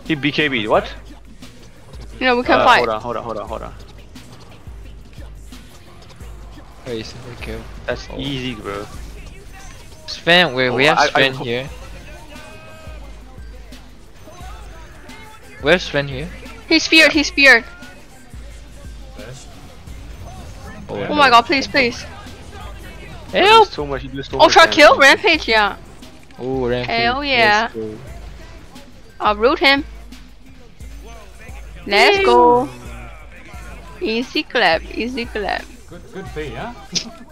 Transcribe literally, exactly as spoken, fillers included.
He B K B. What? You know, we can uh, fight. Hold on, hold on, hold on, hold on. Wait, single kill. That's Oh. easy, bro. Sven, we, Oh, we have I- Sven I- here. Where's Sven here? He's speared, he's speared. Oh, Oh my god, please, please. He Help! does so much. He does so Ultra much kill, damage. rampage, yeah. Oh, rampage. Hell yeah. Let's go. I'll root him. Let's go. Easy clap, easy clap. Good, good play, yeah?